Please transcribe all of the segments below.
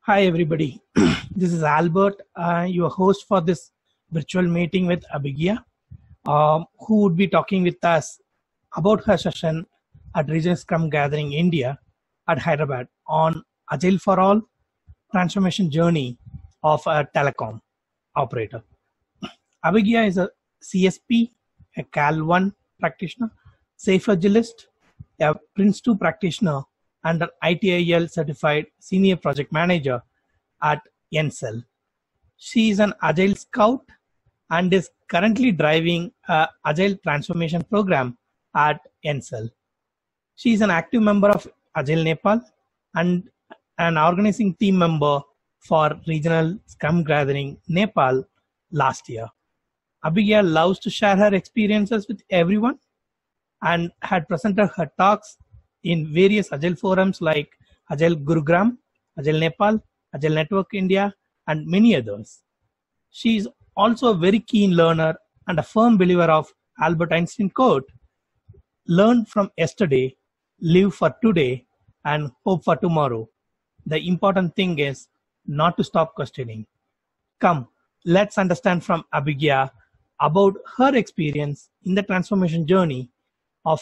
Hi, everybody. This is Albert, your host for this virtual meeting with Abhigya, who would be talking with us about her session at Regional Scrum Gathering India at Hyderabad on Agile for All transformation journey of a telecom operator. Abhigya is a CSP, a CAL1 practitioner, Safe Agilest, a PRINCE2 practitioner, and an ITIL certified senior project manager at Ncell. She is an Agile Scout and is currently driving an Agile Transformation Program at Ncell. She is an active member of Agile Nepal and an organizing team member for Regional Scrum Gathering Nepal last year. Abhigya loves to share her experiences with everyone and had presented her talks in various Agile forums like Agile Gurugram, Agile Nepal, Agile Network India, and many others. She is also a very keen learner and a firm believer of Albert Einstein quote, "Learn from yesterday, live for today, and hope for tomorrow. The important thing is not to stop questioning." Come, let's understand from Abhigya about her experience in the transformation journey of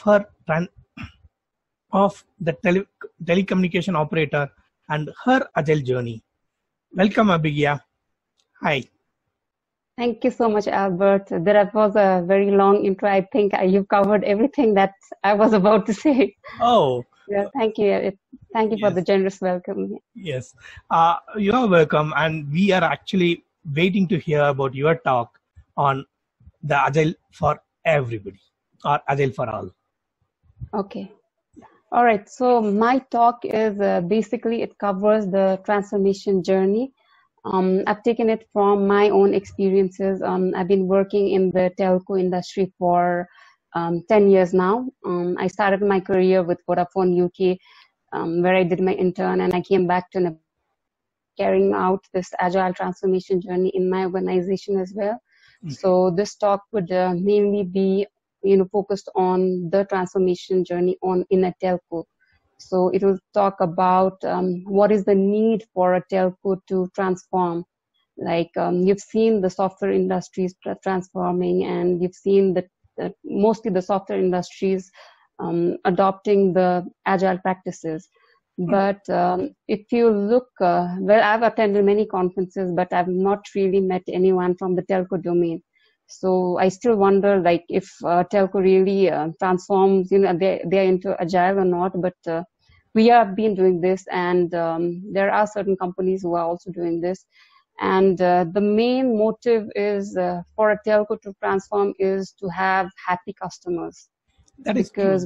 the telecommunication operator and her Agile journey. Welcome, Abhigya. Hi. Thank you so much, Albert. That was a very long intro. I think you've covered everything that I was about to say. Oh. Yeah, thank you. Thank you for the generous welcome. Yes, you are welcome. And we are actually waiting to hear about your talk on the Agile for everybody or Agile for all. Okay. All right. So my talk is basically it covers the transformation journey. I've taken it from my own experiences. I've been working in the telco industry for 10 years now. I started my career with Vodafone UK, where I did my intern, and I came back to Nepal, carrying out this agile transformation journey in my organization as well. Okay. So this talk would mainly be, focused on the transformation journey in a telco. So it will talk about what is the need for a telco to transform. Like you've seen the software industries transforming, and you've seen mostly the software industries adopting the agile practices. But if you look, I've attended many conferences, but I've not really met anyone from the telco domain. So I still wonder, like, if telco really transforms, they're into agile or not. But we have been doing this, and there are certain companies who are also doing this. And the main motive is for a telco to transform is to have happy customers. That is because true.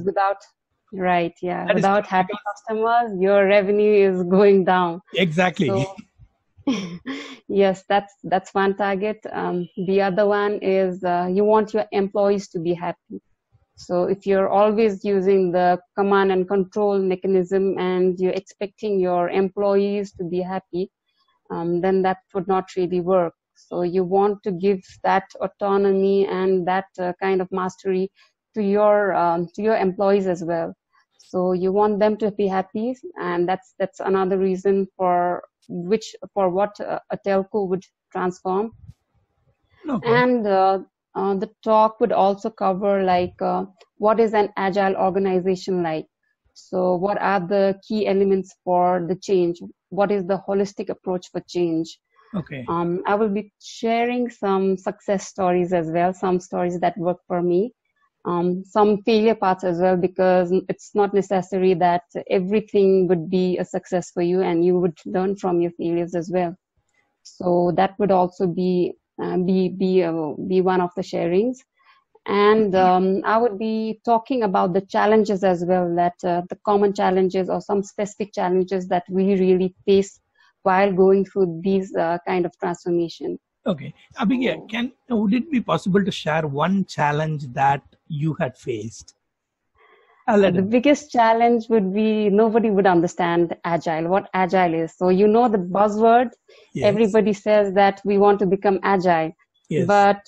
Without happy customers, your revenue is going down. Exactly. So, yes, that's one target. The other one is you want your employees to be happy. So if you're always using the command and control mechanism and you're expecting your employees to be happy, then that would not really work. So you want to give that autonomy and that kind of mastery to your employees as well. So you want them to be happy, and that's another reason for what a telco would transform. Okay. And the talk would also cover what is an agile organization like. So what are the key elements for the change? What is the holistic approach for change? Okay. I will be sharing some success stories as well, some stories that work for me, some failure parts as well, because it's not necessary that everything would be a success for you, and you would learn from your failures as well. So that would also be one of the sharings. And I would be talking about the challenges as well, that the common challenges or some specific challenges that we really face while going through these kind of transformation. Okay. Abhigya, would it be possible to share one challenge that you had faced? The biggest challenge would be nobody would understand Agile, what Agile is. So the buzzword, yes. Everybody says that we want to become Agile. Yes. But,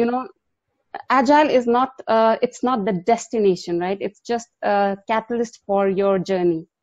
Agile is not, it's not the destination, right? It's just a catalyst for your journey.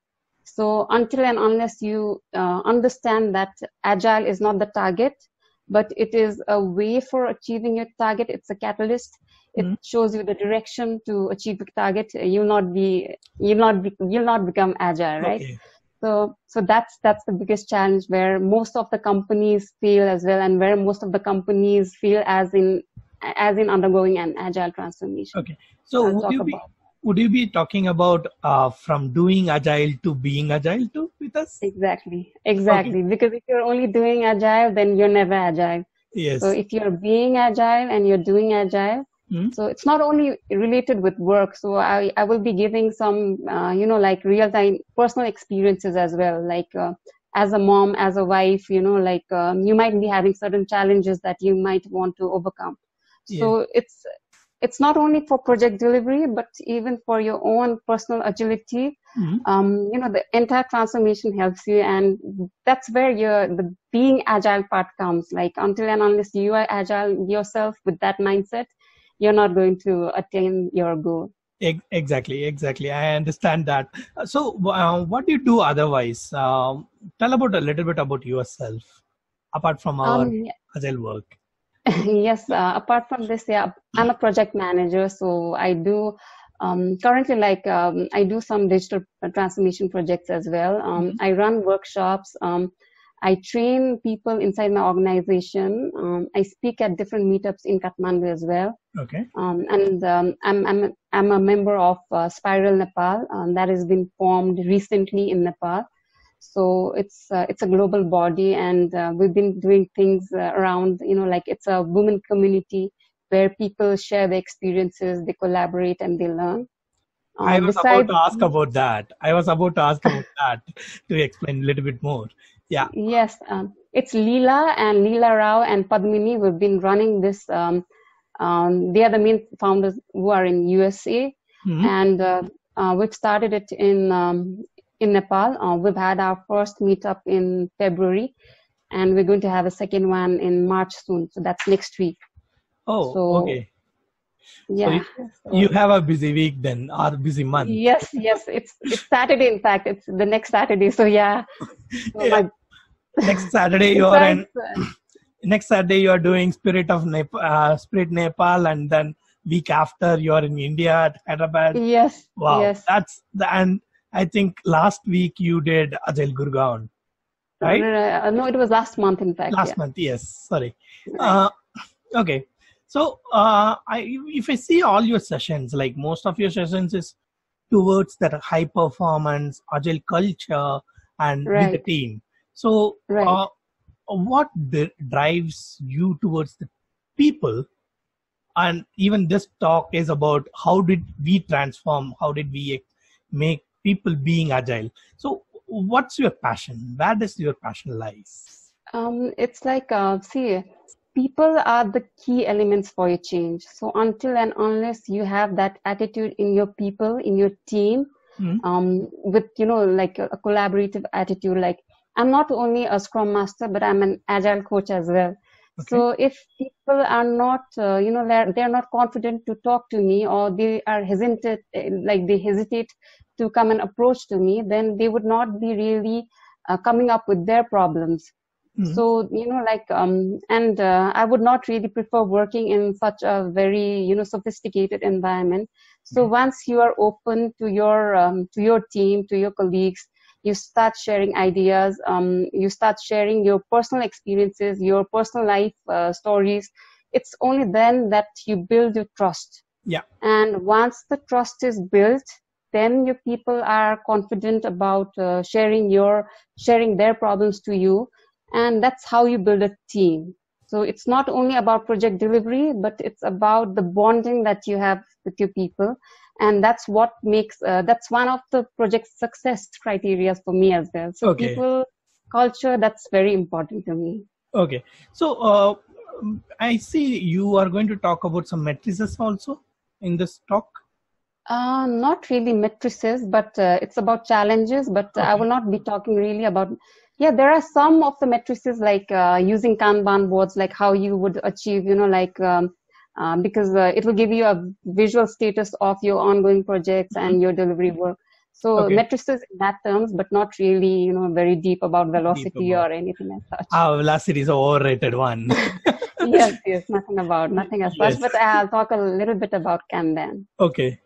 So until and unless you understand that Agile is not the target, but it is a way for achieving your target, it's a catalyst. It shows you the direction to achieve the target. You'll not become Agile, right? Okay. So that's the biggest challenge, where most of the companies fail as well, and where most of the companies fail as in undergoing an Agile transformation. Okay. So would you be talking about from doing Agile to being Agile too with us? Exactly. Okay. Because if you're only doing Agile, then you're never Agile. Yes. So if you're being Agile and you're doing Agile, so it's not only related with work. So I will be giving some, like real-time personal experiences as well. Like as a mom, as a wife, you might be having certain challenges that you might want to overcome. So it's not only for project delivery, but even for your own personal agility. The entire transformation helps you, and that's where the being Agile part comes. Like until and unless you are Agile yourself with that mindset, you're not going to attain your goal. Exactly. I understand that. So what do you do otherwise? Tell a little bit about yourself, apart from our Agile work. Yes, apart from this, I'm a project manager. So I do currently I do some digital transformation projects as well. I run workshops. I train people inside my organization. I speak at different meetups in Kathmandu as well. Okay. I'm a member of Spiral Nepal that has been formed recently in Nepal. So it's a global body, and we've been doing things around, it's a women community where people share their experiences, they collaborate, and they learn. I was about to ask about that to explain a little bit more. Yeah. Yes, it's Leela Rao and Padmini. We've been running this. They are the main founders who are in USA, and we've started it in Nepal. We've had our first meetup in February, and we're going to have a second one in March soon. So that's next week. Oh, okay. Yeah. So you have a busy week then, or busy month. Yes. It's Saturday. In fact, it's the next Saturday. So yeah. So next Saturday you are in. Next Saturday you are doing Spirit Nepal, and then week after you are in India at Hyderabad. Yes. Wow. Yes. And I think last week you did Agile Gurgaon, right? No, it was last month, in fact. Last month, yes. Sorry. Right. Okay. So if I see all your sessions, like most of your sessions is towards that high performance Agile culture and with the team. So what drives you towards the people? And even this talk is about how did we transform, how did we make people being Agile. So what's your passion? Where does your passion lies? It's like, people are the key elements for your change. So until and unless you have that attitude in your people, in your team, with, a collaborative attitude, like I'm not only a Scrum Master, but I'm an Agile coach as well. Okay. So if people are not, they're not confident to talk to me, or they are hesitant, they hesitate to come and approach to me, then they would not be really coming up with their problems. So, I would not really prefer working in such a very, sophisticated environment. So once you are open to your team, to your colleagues, you start sharing ideas, you start sharing your personal experiences, your personal life stories. It's only then that you build your trust. Yeah. And once the trust is built, then your people are confident about sharing their problems to you. And that's how you build a team. So it's not only about project delivery, but it's about the bonding that you have with your people. And that's what makes, that's one of the project's success criteria for me as well. So people, culture, that's very important to me. Okay. So I see you are going to talk about some matrices also in this talk. Not really matrices, but it's about challenges. But I will not be talking really about. Yeah, there are some of the matrices like using Kanban boards, like how you would achieve, because it will give you a visual status of your ongoing projects and your delivery work. So matrices in that terms, but not really, very deep about velocity or anything as such. Velocity is an overrated one. Yes, nothing as Yes. such, but I'll talk a little bit about Kanban. Okay.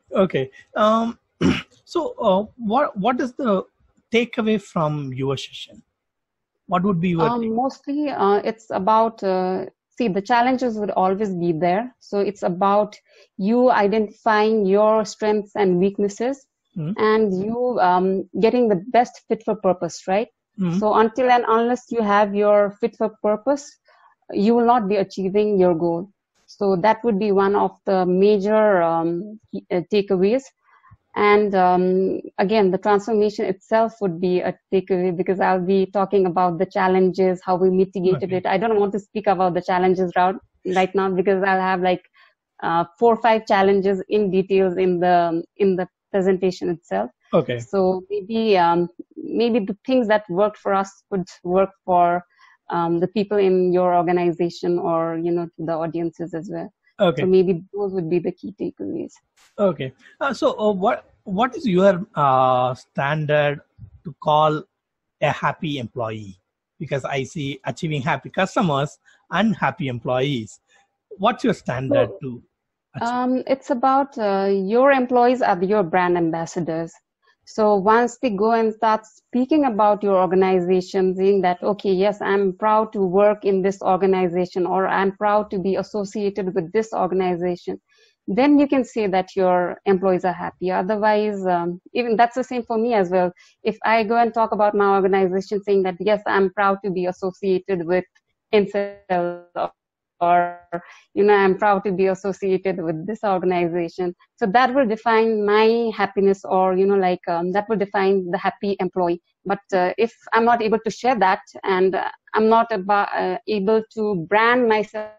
So what is the takeaway from your session? What would be your mostly it's about the challenges would always be there, so it's about you identifying your strengths and weaknesses, and you getting the best fit for purpose, right? So until and unless you have your fit for purpose, you will not be achieving your goal. So that would be one of the major takeaways. And again, the transformation itself would be a takeaway, because I'll be talking about the challenges, how we mitigated it. I don't want to speak about the challenges right now, because I'll have like 4 or 5 challenges in details in the presentation itself. Okay. So maybe the things that worked for us would work for the people in your organization, or the audiences as well. Okay. So maybe those would be the key takeaways. Okay. So what is your standard to call a happy employee? Because I see achieving happy customers and happy employees. What's your standard to achieve? It's about your employees are your brand ambassadors. So once they go and start speaking about your organization, saying that, okay, yes, I'm proud to work in this organization, or I'm proud to be associated with this organization, then you can say that your employees are happy. Otherwise, even that's the same for me as well. If I go and talk about my organization saying that, yes, I'm proud to be associated with Ncell, or I'm proud to be associated with this organization, so that will define my happiness, or that will define the happy employee. But if I'm not able to share that, and I'm not able to brand myself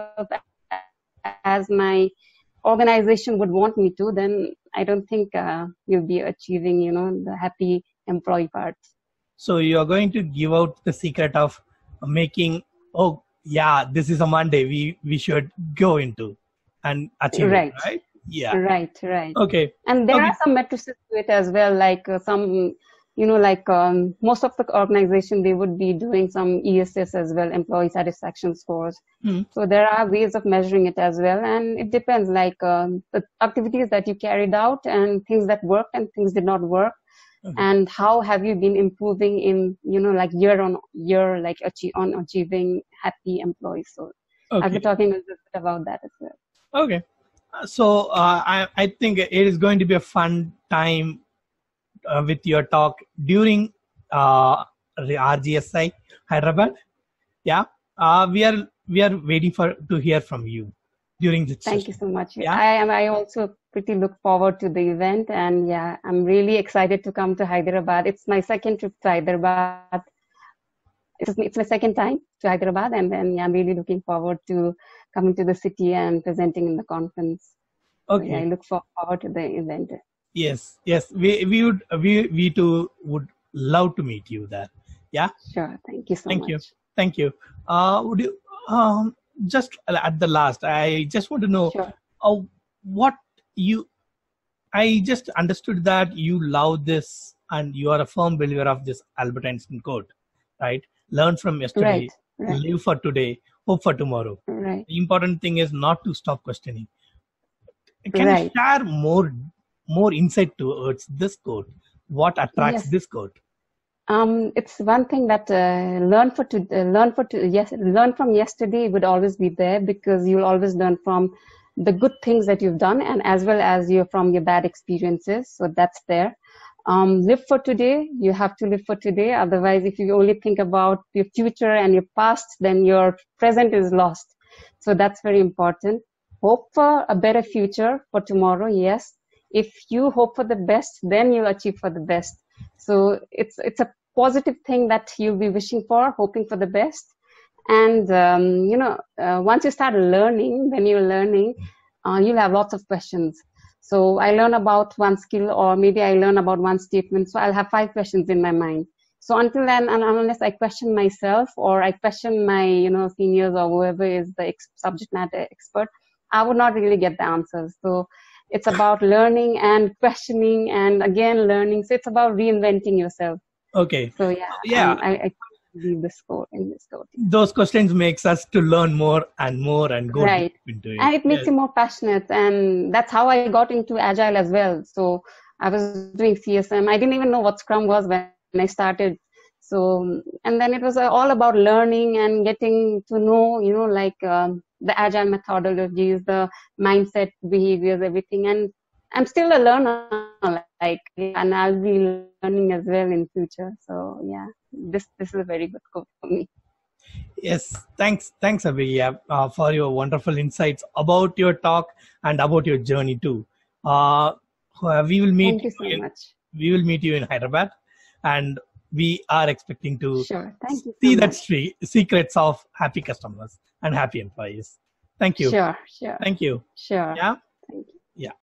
as my organization would want me to, then I don't think you'll be achieving the happy employee part. So you are going to give out the secret of making, this is a Monday, we should go into and achieve it, right? Yeah. Right. Okay. And there are some matrices to it as well, like some, most of the organization, they would be doing some ESS as well, employee satisfaction scores. So there are ways of measuring it as well. And it depends, like the activities that you carried out, and things that worked and things did not work. And how have you been improving in, year on year, on achieving happy employees. So I'll be talking a little bit about that as well. Okay. So I think it is going to be a fun time with your talk during the RGSI Hyderabad. Yeah. We are waiting to hear from you during this session. Thank you so much. Yeah? I also pretty look forward to the event, and I'm really excited to come to Hyderabad. It's my second trip to Hyderabad. It's my second time to Hyderabad, and then I'm really looking forward to coming to the city and presenting in the conference. Okay. So, I look forward to the event. Yes. We too would love to meet you there. Yeah. Sure. Thank you so much. Thank you. Would you just at the last, I just want to know I just understood that you love this, and you are a firm believer of this Albert Einstein quote, right? Learn from yesterday, live for today, hope for tomorrow. Right. The important thing is not to stop questioning. Can you share more insight towards this quote? What attracts this quote? It's one thing that learn from yesterday would always be there, because you'll always learn from the good things that you've done, and as well as from your bad experiences. So that's there. Live for today. You have to live for today. Otherwise, if you only think about your future and your past, then your present is lost. So that's very important. Hope for a better future for tomorrow. Yes. If you hope for the best, then you'll achieve for the best. So it's a positive thing that you'll be wishing for, hoping for the best. And, once you start learning, when you're learning, you'll have lots of questions. So I learn about one skill, or maybe I learn about one statement. So I'll have 5 questions in my mind. So until then, and unless I question myself, or I question my, seniors, or whoever is the subject matter expert, I would not really get the answers. So it's about learning and questioning and again learning. So it's about reinventing yourself. Okay. So yeah, Yeah. I leave this quote in this quote. Those questions makes us to learn more and go right. deep into it. And it makes you more passionate, and that's how I got into Agile as well. So I was doing CSM. I didn't even know what Scrum was when I started. So, and then it was all about learning and getting to know, the Agile methodologies, the mindset, behaviors, everything. And I'm still a learner, and I'll be learning as well in future. So yeah, this is a very good quote for me. Yes, thanks Abhigya, for your wonderful insights about your talk and about your journey too. We will meet. Thank you so much. We will meet you in Hyderabad, and we are expecting to see that secrets of happy customers and happy employees. Thank you. Sure. Thank you. Sure. Yeah. Thank you. Yeah.